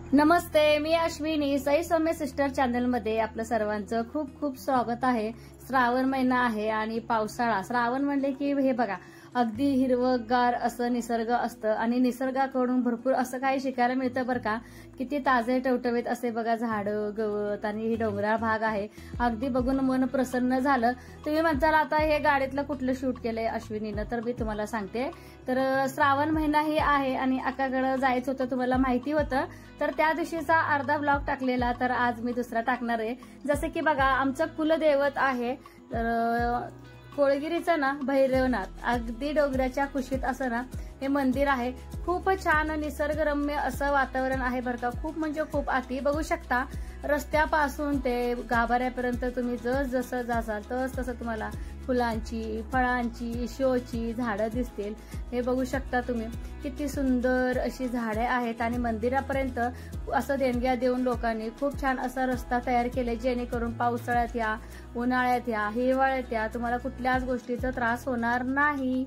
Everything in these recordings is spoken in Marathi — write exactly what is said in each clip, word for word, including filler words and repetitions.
नमस्ते, मी अश्विनी. साई सौम्य सिस्टर चॅनल मध्ये आपलं सर्वांचं खूप खूप स्वागत आहे. श्रावण महिना आहे आणि पावसाळा. श्रावण म्हणले की हे बघा अगदी हिरवगार असं निसर्ग असतं आणि निसर्गाकडून भरपूर असं काही शिकायला मिळतं बरं का. किती ताजे टवटवीत असे बघा झाडं गवत आणि ही डोंगराळ भाग आहे. अगदी बघून मन प्रसन्न झालं. तुम्ही म्हणताल आता हे गाडीतलं कुठलं शूट केलंय अश्विनीनं, तर मी तुम्हाला सांगते. तर श्रावण महिना ही आहे आणि अक्काकडे जायचं होतं, तुम्हाला माहिती होतं. तर त्या दिवशीचा अर्धा ब्लॉग टाकलेला, तर आज मी दुसरा टाकणार आहे. जसं की बघा आमचं कुलदैवत आहे तर कोळगिरीचं ना भैरवनाथ, अगदी डोंगराच्या कुशीत असं ना हे मंदिर आहे. खूप छान निसर्गरम्य असं वातावरण आहे बरं का. खूप म्हणजे खूप आती बघू शकता. रस्त्यापासून ते गाभाऱ्यापर्यंत तुम्ही जस जसं जासाल तस तसं तुम्हाला फुलांची, फळांची, शोची झाडं दिसतील. हे बघू शकता तुम्ही. किती सुंदर अशी झाडे आहेत आणि मंदिरापर्यंत असं देणग्या देऊन लोकांनी खूप छान असा रस्ता तयार केले, जेणेकरून पावसाळ्यात या, उन्हाळ्यात या, हिवाळ्यात या तुम्हाला कुठल्याच गोष्टीचा त्रास होणार नाही.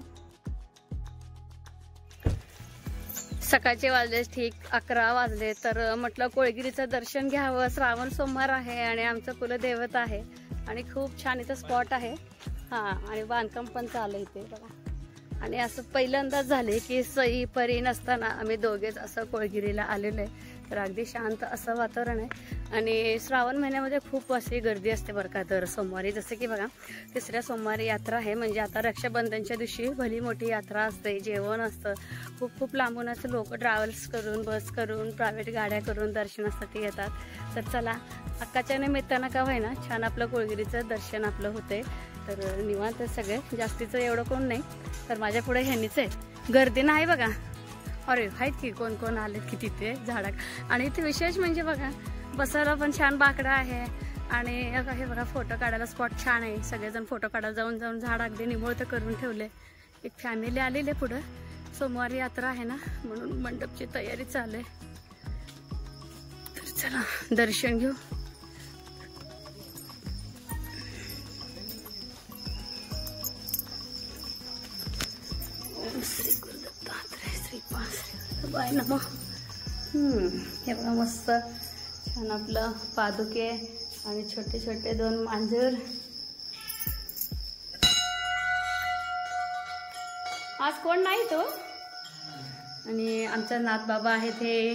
सकाळचे वाजले ठीक अकरा वाजले, तर म्हटलं कोळगिरीचं दर्शन घ्यावं. श्रावण सोमवार आहे आणि आमचं कुलदैवत आहे आणि खूप छान इथं स्पॉट आहे. हा, आणि बांधकाम पण चालू इथे बघा. आणि असं पहिल्यांदाच झाले की सई परी नसताना आम्ही दोघेच असं कोळगिरीला आलेलो आहे. तर अगदी शांत असं वातावरण आहे आणि श्रावण महिन्यामध्ये खूप अशी गर्दी असते बरं का दर सोमवारी. जसं की बघा तिसऱ्या सोमवारी यात्रा आहे, म्हणजे आता रक्षाबंधनच्या दिवशी भली मोठी यात्रा असते, जेवण असतं. खूप खूप लांबून असं लोक ट्रॅव्हल्स करून, बस करून, प्रायव्हेट गाड्या करून दर्शनासाठी येतात. तर चला अक्काच्या निमित्तानं का होईना छान आपलं कोळगिरीचं दर्शन आपलं होते. तर निवांत सगळे, जास्तीचं एवढं कोण नाही. तर माझ्या पुढे ह्यांनीच आहे, गर्दी नाही बघा. अरे आहेत की कोण कोण आलेत की तिथे झाडा. आणि इथे विशेष म्हणजे बघा बसायला पण छान बाकडं आहे आणि हे बघा फोटो काढायला स्पॉट छान आहे. सगळेजण फोटो काढायला जाऊन जाऊन झाड अगदी निमुळतं करून ठेवले. एक फॅमिली आलेली पुढं, सोमवारी यात्रा आहे ना म्हणून मंडपची तयारी चालू आहे. तर चला दर्शन घेऊ. श्री गुरुदत्तात्रय श्रीपाद बाय नमः. हम्म हे बघा मस्त छान आपलं पादुके आणि छोटे छोटे दोन मांजर. आज कोण नाही तो. आणि आमचा नाथ बाबा आहेत हे.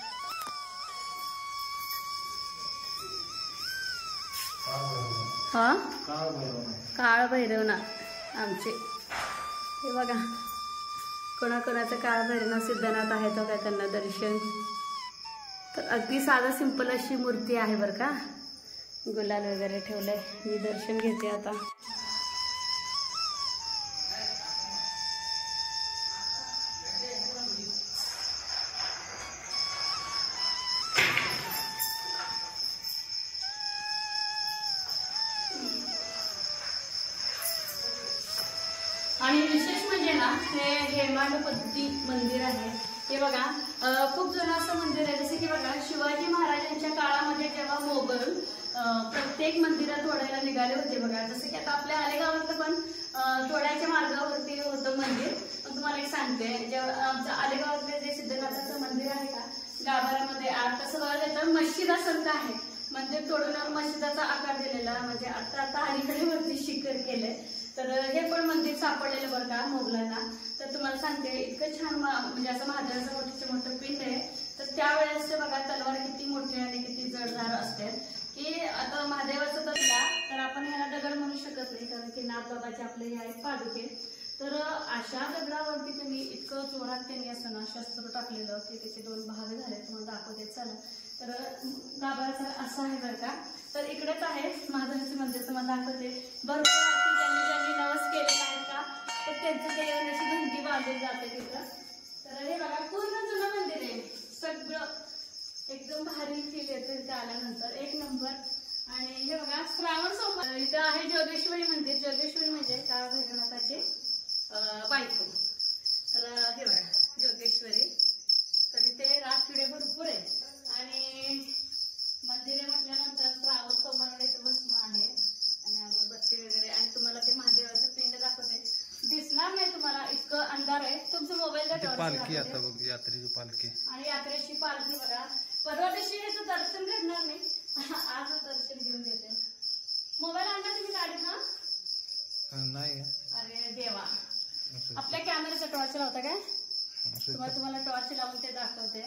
हा काळ भैरवनाथ आमचे. हे बघा कोणाकोणाचं काळ भैरवनाथ सिद्धनाथ आहे तो काय त्यांना दर्शन. तर अगदी साधा सिंपल अशी मूर्ती आहे बरं का. गुलाल वगैरे ठेवलंय. मी दर्शन घेते आता. आणि विशेष म्हणजे ना हे हेमाडपंथी मंदिर आहे. हे बघा खूप जुनं असं मंदिर आहे. जसे की बघा शिवाजी महाराजांच्या काळामध्ये जेव्हा मोगल प्रत्येक मंदिरात तोडायला निघाले होते बघा. जसं की आता आपल्या आलेगावातलं पण तोड्याच्या मार्गावरती होतं मंदिर. पण तुम्हाला एक सांगते, जेव्हा आमचं आलेगावातले जे सिद्धनाथाचं मंदिर आहे का गाभाऱ्यामध्ये आत कसं बघा त्याचं मस्जिदासारखं आहे. मंदिर तोडून मस्जिदाचा आकार दिलेला, म्हणजे आता आता अलीकडे वरती शिखर केलंय. तर हे पण मंदिर सापडलेलं बरं का मोगलांना. तर तुम्हाला सांगते इतकं छान म्हणजे असं महादेवाचं मोठं मोठं पिंड आहे. तर त्यावेळेस बघा तलवार किती मोठी आणि किती जडधार असते की आता महादेवाचं तसला तर आपण ह्याला दगड म्हणू शकत नाही, कारण की नाथ बाबाचे आपले हे आहेत पादुके. तर अशा दगडावरती त्यांनी इतकं जोरात त्यांनी असं ना शस्त्र टाकलेलं की त्याचे दोन भाग झाले. तुम्हाला दाखवते चला. तर गाभाऱ्याचा असं आहे बरं का. तर इकडेच आहे महादेवाचं मंदिर, तुम्हाला दाखवते. भरपूर अशी ज्यांनी ज्यांनी नवस केलेलं आहे का तर त्यांचं ते अशी घंटी बांधून जाते तिथं. तर हे बघा पूर्ण जुनं मंदिर आहे. सगळं एकदम भारी फील येतं इथे आल्यानंतर, एक नंबर. आणि हे बघा श्रावण सोमवार इथं आहे जोगेश्वरी मंदिर. जोगेश्वरी म्हणजे काळ भैरवनाथाचे बायको. तर हे बघा जोगेश्वरी. तर इथे रातकिडे भरपूर आहे आणि मंदिरे म्हटल्यानंतर श्रावण सोमवार इथे भस्म आहे आणि अगरबत्ती वगैरे. आणि तुम्हाला ते महादेवाचं पिंड दाखवते. दिसणार नाही तुम्हाला, इतकं अंधार आहे. तुमचं मोबाईल पालखी आता बघ, यात्रेची पालखी आणि यात्रेची पालखी बघा. आज दर्शन घेऊन घेते. मोबाईल आणला तुम्ही गाडीत ना? नाही. अरे देवा, आपल्या कॅमेऱ्याचा टॉर्च लावता काय? तुम्हाला तुम्हाला टॉर्च लावून ते दाखवते.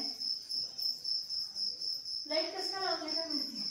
लाईट कसं काय लावलंय काय माहिती.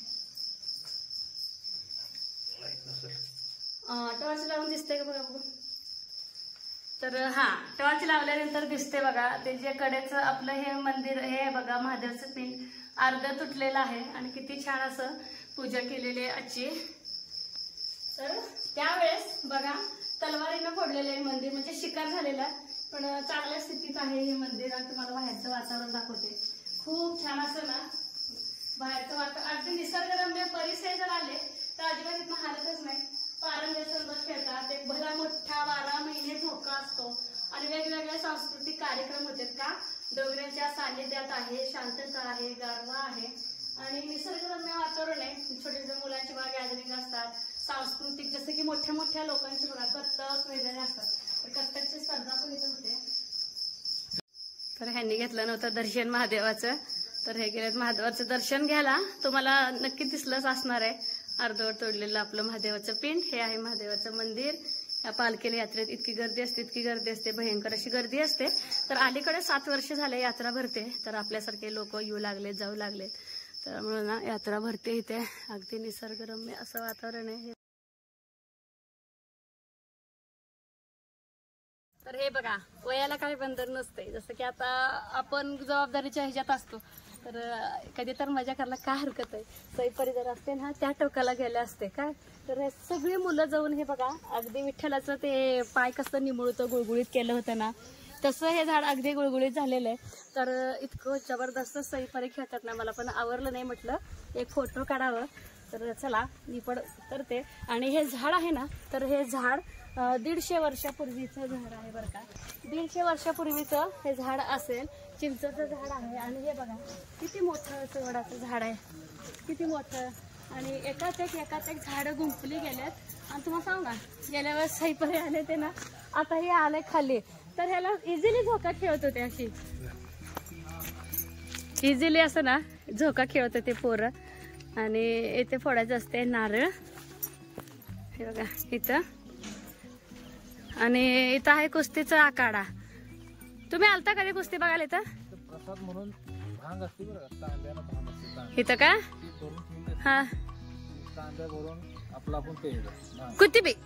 टॉर्च लावून दिसतंय का बघा बघू. तर हा, टॉर्च लावल्यानंतर दिसते बघा. ते जे कडेचं आपलं हे मंदिर हे बघा, महादेवचं पिंड अर्ध तुटलेलं आहे आणि किती छान असं पूजा केलेली आहे आजची. तर त्यावेळेस बघा तलवारीनं फोडलेलं आहे मंदिर, म्हणजे शिकार झालेला, पण चांगल्या स्थितीत आहे हे मंदिर. आणि तुम्हाला बाहेरचं वातावरण दाखवते. खूप छान असं ना बाहेरचं वातावरण, अगदी निसर्गरम्य परिसर जर आले तर अजिबात इथं हालतच नाही. पारंब्या सोबत खेळतात, एक भला मोठा बारा महिने झोका असतो आणि वेगवेगळे सांस्कृतिक कार्यक्रम होतात का डोंगराच्या सानिध्यात आहे. शांतता आहे, गारवा आहे आणि निसर्गरम्य वातावरण आहे. छोटे छोटे मुलांची बघा गॅदरिंग असतात, सांस्कृतिक जसं की मोठ्या मोठ्या लोकांची बघा कथ्थक वगैरे असतात. तर कथ्थकची स्पर्धा पण इथे होते. तर ह्यांनी घेतलं नव्हतं दर्शन महादेवाचं, तर हे गेलेत महादेवाचं दर्शन घ्यायला. तुम्हाला नक्की दिसलंच असणार आहे अर्धवट तोडलेलं आपलं महादेवाचं पिंड. हे आहे महादेवाचं मंदिर. या पालखीला यात्रेत इतकी गर्दी असते, इतकी गर्दी असते, भयंकर अशी गर्दी असते. तर अलीकडे सात वर्ष झाले यात्रा भरते, तर आपल्यासारखे लोक येऊ लागलेत, जाऊ लागलेत. त्यामुळे ना यात्रा भरते इथे. अगदी निसर्गरम्य असं वातावरण आहे. तर हे बघा, वयाला काही बंधन नसते. जसं की आता आपण जबाबदारीच्या ह्याच्यात असतो, तर कधी तर मजा करायला काय हरकत आहे. सई परिसर असते ना त्या टोकाला गेले असते काय, तर सगळी मुलं जाऊन हे बघा अगदी विठ्ठलाचं ते पाय कसं निमुळतं गुळगुळीत केलं होतं ना, तसं हे झाड अगदी गुळगुळीत झालेलं आहे. तर इतकं जबरदस्त सई परी खेळतात ना, मला पण आवरलं नाही, म्हटलं एक फोटो काढावं. तर चला मी पण करते. आणि हे झाड आहे ना, तर हे झाड दीडशे वर्षापूर्वीचं झाड आहे बरं का. दीडशे वर्षापूर्वीचं हे झाड असेल. चिंचेचं झाड आहे आणि हे बघा किती मोठं असं वडाचं झाड आहे, किती मोठं. आणि एकाच एक एकाच एक झाडं गुंफली गेल्यात. आणि तुम्हाला सांगू का, गेल्या वेळेस सईपरी आले ते ना, आता हे आले खाली, तर ह्याला इझिली झोका खेळत होते. अशी इझिली असं ना झोका खेळत होते पोरं. आणि इथे फोडायचं असते नारळ, हे बघा इथं. आणि इथं आहे कुस्तीचा आखाडा. तुम्ही आलता कधी कुस्ती बघायला इथं? प्रसाद म्हणून भांग असते बरं, तांब्यानं भांग असते इथं का? हा, तांब्या भरून आपला आपण प्यायचं कुस्ती बी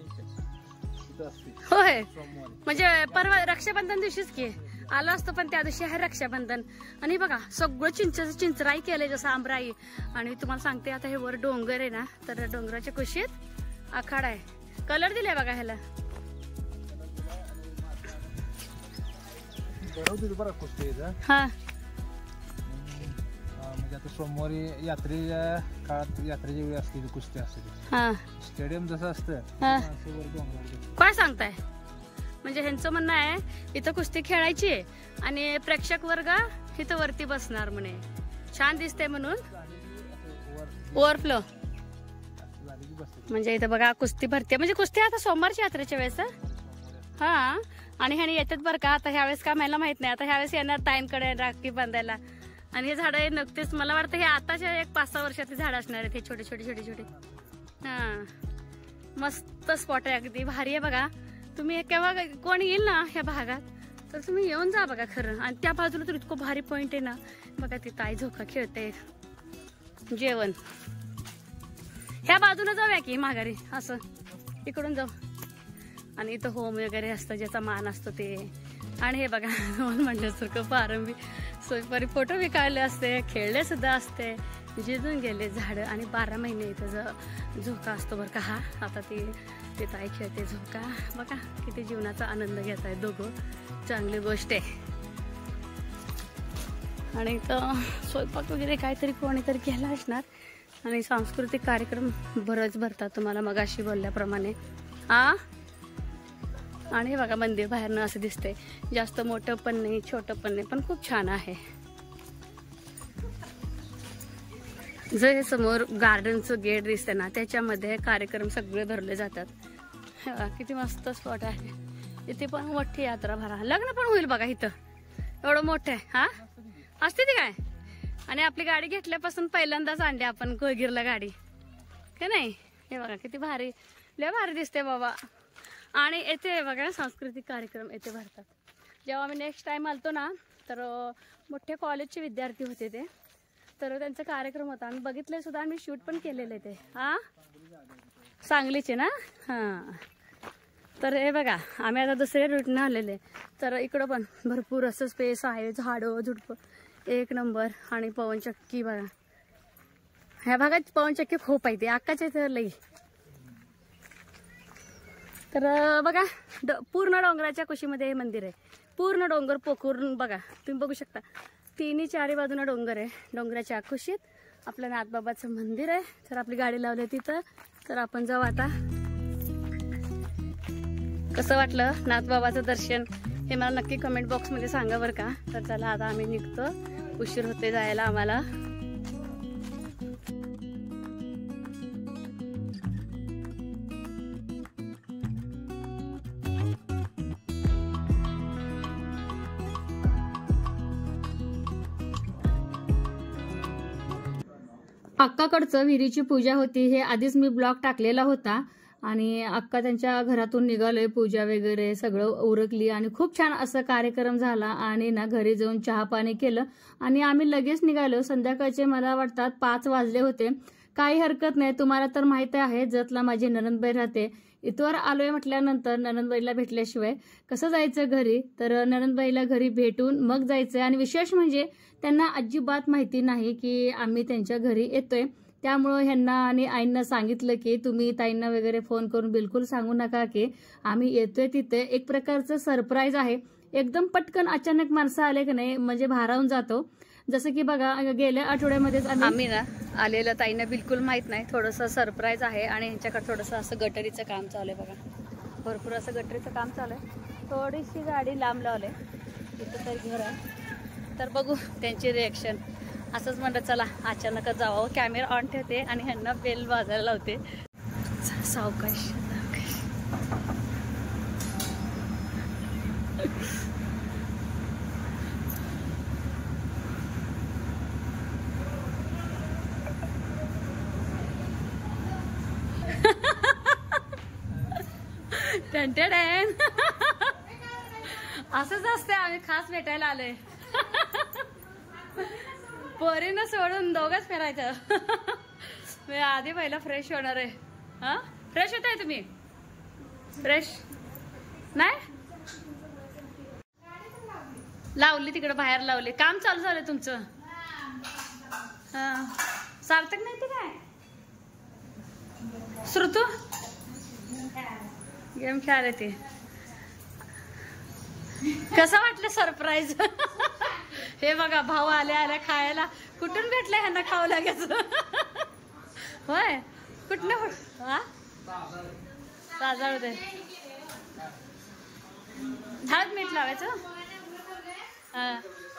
होय. म्हणजे परवा रक्षाबंधन दिवशीच की आलो असतो, पण त्या दिवशी आहे रक्षाबंधन. आणि बघा सगळं चिंचेचं चिंचराई केलंय, जसं आंबराई. आणि तुम्हाला सांगते आता हे वर डोंगर आहे ना, तर डोंगराच्या कुशीत आखाडा आहे. कलर दिलाय बघा ह्याला. हा, म्हणजे आता सोमवारी यात्रेच्या काळात यात्रेच्या वेळी असते कुस्ती असते. हा, स्टेडियम जसं असतं काय सांगताय. म्हणजे ह्यांचं म्हणणं आहे इथं कुस्ती खेळायची आणि प्रेक्षक वर्ग इथं वरती बसणार म्हणे, छान दिसते म्हणून. ओव्हरफ्लो म्हणजे इथं बघा कुस्ती भरते. म्हणजे कुस्ती आता सोमवारच्या यात्रेच्या वेळेस. हा, आणि ह्याने येतात बरं का. आता ह्यावेळेस का मला माहित नाही, आता ह्यावेळेस येणार टाइमकडे राखी बांधायला. आणि हे झाड नक्कीच मला वाटतं हे आताच्या एक पाच सहा वर्षातली झाड असणार आहेत, हे छोटे छोटे छोटे छोटे. हा, मस्त स्पॉट आहे, अगदी भारी आहे बघा. तुम्ही केव्हा कोण येईल ना ह्या भागात तर तुम्ही येऊन जा बघा खरं. आणि त्या बाजूला तर इतकं भारी पॉइंट आहे ना बघा, तिथं आई झोका खेळते. जेवण ह्या बाजूला जाऊया की माघारी, असं इकडून जाऊ. आणि इथं होम वगैरे असतं, ज्याचा मान असतो ते. आणि हे बघा म्हणल्यासारखं पारंबी सोयपारी फोटो बी काढले असते, खेळले सुद्धा असते, जिजून गेले झाड. आणि बारा महिने इथं झोका असतो बरं का. हा, आता ती ते ताई खेळते झोका. बघा किती जीवनाचा आनंद घेत आहे दोघं, चांगली गोष्ट आहे. आणि इथं स्वयंपाक वगैरे काहीतरी कोणीतरी केला असणार. आणि सांस्कृतिक कार्यक्रम बरंच भरतात तुम्हाला मगाशी बोलल्याप्रमाणे. हा, आणि हे बघा मंदिर बाहेरनं असं दिसतंय, जास्त मोठं पण नाही छोटं पण नाही, पण खूप छान आहे. जे हे समोर गार्डनचं गेट दिसतंय ना, त्याच्यामध्ये कार्यक्रम सगळे भरले जातात. किती मस्त स्पॉट आहे. इथे पण मोठी यात्रा भरा, लग्न पण होईल बघा इथं, एवढं मोठं आहे. हा, असते ती काय. आणि आपली गाडी घेतल्यापासून पहिल्यांदाच आणली आपण कोळगीरला गाडी, का नाही? हे बघा किती भारी, लय भारी दिसते बाबा. आणि येथे बघा सांस्कृतिक कार्यक्रम येथे भरतात. जेव्हा आम्ही नेक्स्ट टाइम आलतो ना, तर मोठे कॉलेजचे विद्यार्थी होते ते, तर त्यांचा कार्यक्रम होता. आम्ही बघितले सुद्धा, आम्ही शूट पण केलेले ते. हा, सांगलीचे ना. हां, तर हे बघा आम्ही आता दुसऱ्या रूटने आलेले. तर इकडं पण भरपूर असं स्पेस आहे, झाडं झुडपं एक नंबर. आणि पवनचक्की बघा, ह्या भागात पवनचक्की खूप आहे, ते आकाच्या इथं लई. तर बघा ड पूर्ण डोंगराच्या कुशीमध्ये हे मंदिर आहे. पूर्ण डोंगर पोखरून बघा तुम्ही बघू शकता, तिन्ही चारी बाजूला डोंगर आहे. डोंगराच्या कुशीत आपलं नाथबाबाचं मंदिर आहे. तर आपली गाडी लावली तिथं. तर आपण जाऊ आता. कसं वाटलं नाथबाबाचं दर्शन हे मला नक्की कमेंट बॉक्समध्ये सांगा बरं का. तर चला आता आम्ही निघतो, उशीर होते जायला आम्हाला. अक्काकडचं विहिरीची पूजा होती, हे आधीच मी ब्लॉग टाकलेला होता. आणि अक्का त्यांच्या घरातून निघालोय, पूजा वगैरे सगळं उरकली आणि खूप छान असं कार्यक्रम झाला. आणि ना घरी जाऊन चहा पाणी केलं आणि आम्ही लगेच निघालो. संध्याकाळचे मला वाटतात पाच वाजले होते. काही हरकत नाही, तुम्हाला तर माहिती आहे जतला माझी ननंदबाई राहते. इथवर आलोय म्हटल्यानंतर ननंदबाईला भेटल्याशिवाय कसं जायचं घरी. तर ननंदबाईला घरी भेटून मग जायचं. आणि विशेष म्हणजे त्यांना अजिबात माहिती नाही की आम्ही त्यांच्या घरी येतोय. त्यामुळं ह्यांना आणि आईंना सांगितलं की तुम्ही ताईंना वगैरे फोन करून बिलकुल सांगू नका की आम्ही येतोय तिथे. एक प्रकारचं सरप्राईज आहे. एकदम पटकन अचानक माणसं आले की नाही म्हणजे भारावून जातो. जसं की बघा गेल्या आठवड्यामध्येच आम्ही ना आलेलं ताईंना बिलकुल माहित नाही. थोडंसं सरप्राईज आहे. आणि ह्यांच्याकडे थोडंसं असं गटरीचं काम चालू आहे बघा, भरपूर असं गटरीचं काम चालू आहे. थोडीशी गाडी लांब लावले, इथं तरी घर आहे. तर बघू त्यांची रिॲक्शन. असंच म्हणलं चला अचानकच जावं. कॅमेरा ऑन ठेवते आणि ह्यांना बेल वाजायला लावते. सावकाश टंटेडॅन. असंच असते, आम्ही खास भेटायला आलोय. पोरीनं सोडून दोघंच फिरायचं. मी आधी पहिला फ्रेश होणार आहे. हा, फ्रेश होत आहे तुम्ही? फ्रेश नाही लावली, तिकडे बाहेर लावली. काम चालू झालं तुमचं? हा, सार्थक नाही ते काय श्रुतू गेम खेळायला ते. कसं वाटलं सरप्राईज? हे बघा भाऊ आले आले खायला. कुठून भेटलं ह्यांना खावं लागायचं? होय, कुठनं? हा, ताजा होते. हळद मीठ लावायचं. हा,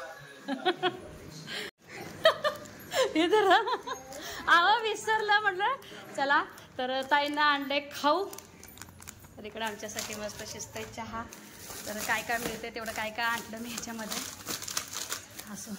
हे तर आवा विसरलं म्हटलं. चला तर ताईंना आणले खाऊ. तर इकडं आमच्यासाठी मस्त शिस्त चहा. तर काय काय मिळते तेवढं काय काय आणलं मी ह्याच्यामध्ये. असं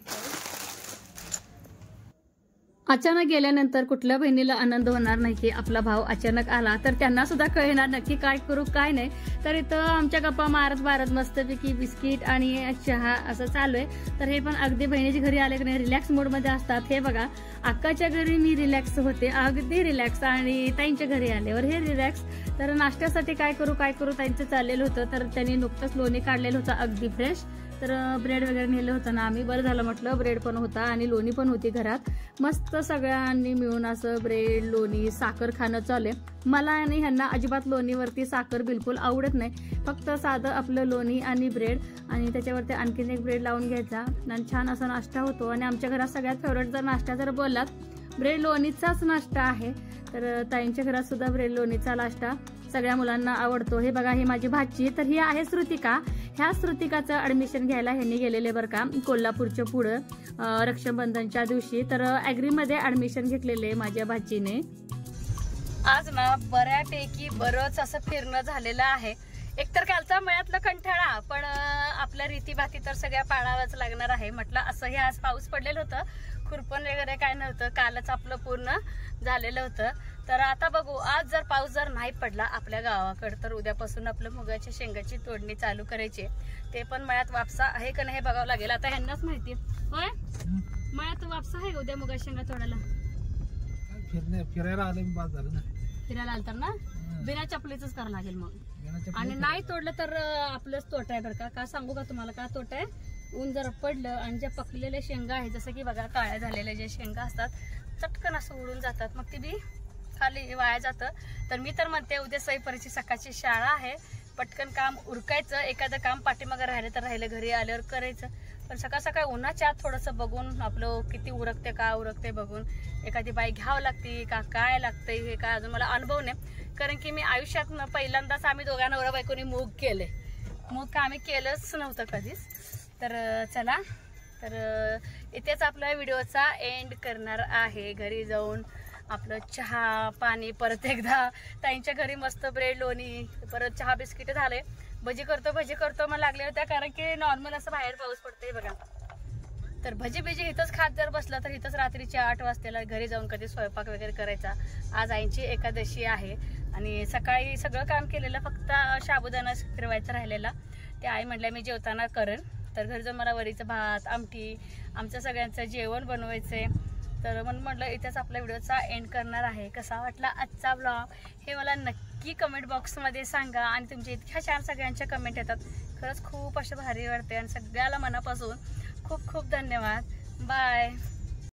अचानक गेल्यानंतर कुठल्या बहिणीला आनंद होणार नाही की आपला भाऊ अचानक आला. तर त्यांना सुद्धा कळणार नक्की काय करू काय नाही. तर इथं आमच्या गप्पा मारत मारत मस्तपैकी बिस्किट आणि चहा असं चालू आहे. तर हे पण अगदी बहिणीच्या घरी आले की नाही रिलॅक्स मोडमध्ये असतात. हे बघा अक्काच्या घरी मी रिलॅक्स होते, अगदी रिलॅक्स. आणि ताईंच्या घरी आल्यावर हे रिलॅक्स. तर नाश्त्यासाठी काय करू काय करू ताईंचं चाललेलं होतं. तर त्यांनी नुकतंच लोणी काढलेलं होतं अगदी फ्रेश. तर ब्रेड वगैरे नेलं होतं ना आम्ही. बरं झालं म्हटलं, ब्रेड पण होता आणि लोणी पण होती घरात. मस्त सगळ्यांनी मिळून असं ब्रेड लोणी साखर खाणं चालू आहे. मला आणि ह्यांना अजिबात लोणीवरती साखर बिलकुल आवडत नाही. फक्त साधं आपलं लोणी आणि ब्रेड आणि त्याच्यावरती आणखीन एक ब्रेड लावून घ्यायचा आणि छान असा नाश्ता होतो. आणि आमच्या घरात सगळ्यात फेवरेट जर नाश्ता जर बोललात ब्रेड लोणीचाच नाश्ता आहे. तर ताईंच्या घरात सुद्धा ब्रेड लोणीचा नाश्ता सगळ्या मुलांना आवडतो. हे बघा ही माझी भाची. तर ही आहे श्रुतिका. ह्या श्रुतिकाचं ऍडमिशन घ्यायला ह्यांनी गेलेले बरं का कोल्हापूरच्या पुढं रक्षाबंधनच्या दिवशी. तर ॲग्रीमध्ये ऍडमिशन घेतलेले माझ्या भाचीने. आज ना बऱ्यापैकी बरंच असं फिरणं झालेलं आहे. एकतर कालचा मळ्यातलं कंठाळा, पण आपल्या रीतीभाती तर सगळ्या पाळावंच लागणार आहे. म्हटलं असंही आज पाऊस पडलेलं होतं, खुरपण वगैरे काय नव्हतं, कालच आपलं पूर्ण झालेलं होतं. तर आता बघू, आज जर पाऊस जर नाही पडला आपल्या गावाकडे तर उद्यापासून आपलं मुगाच्या शेंगाची तोडणी चालू करायची. ते पण मळ्यात वापसा आहे का नाही हे बघावं लागेल. आता ह्यांनाच माहिती. होय, मळ्यात वापसा आहे का उद्या मुगाच्या शेंगा तोडायला? फिरायला आलं बाद झालं ना. फिरायला आलं तर ना बिना चपलीच करावं लागेल मग. आणि नाही तोडलं तर आपलंच तोटा आहे बरं का. का सांगू का तुम्हाला का तोटा आहे? ऊन जर पडलं आणि ज्या पकलेल्या शेंगा आहे, जसं की बघा काळ्या झालेल्या ज्या शेंगा असतात चटकन असं उडून जातात, मग ती बी खाली वाया जातं. तर मी तर म्हणते उद्या सईपरीची सकाळची शाळा आहे, पटकन काम उरकायचं. एखादं काम पाठीमागं राहिलं तर राहिलं, घरी आल्यावर करायचं. पण सकाळ सकाळ उन्हाच्या आत थोडंसं बघून आपलं किती उरकते का उरकते बघून एखादी बाई घ्यावं लागते का काय लागते हे काय अजून मला अनुभव नाही. कारण की मी आयुष्यात पहिल्यांदाच आम्ही दोघा नवरा बायकोनी मूग केले. मूग का आम्ही केलंच नव्हतं कधीच. तर चला, तर इथेच आपल्या व्हिडिओचा एंड करणार आहे. घरी जाऊन आपलं चहा पाणी, परत एकदा ताईंच्या घरी मस्त ब्रेड लोणी, परत चहा बिस्किट झाले. भजी करतो भजी करतो मग लागले होत्या, कारण की नॉर्मल असं बाहेर पाऊस पडतोय बघा. तर भजी बिजी इथंच खात जर बसला तर इथंच रात्रीची आठ वाजतेला घरी जाऊन कधी स्वयंपाक वगैरे करायचा. आज आईंची एकादशी आहे आणि सकाळी सगळं काम केलेलं, फक्त साबुदाणा फिरवायचा राहिलेला. ते आई म्हटल्या मी जेवताना करेन. तर घरी जाऊन मला वरीचं भात आमटी आमचं सगळ्यांचं जेवण बनवायचंय. तर म्हणून म्हटलं इथेच आपल्या व्हिडिओचा एंड करणार आहे. कसा वाटला आजचा ब्लॉग हे मला नक्की कमेंट बॉक्समध्ये सांगा. आणि तुमच्या इतक्या छान सगळ्यांच्या कमेंट येतात, खरंच खूप असं भारी वाटते. आणि सगळ्याला मनापासून खूप खूप धन्यवाद. बाय.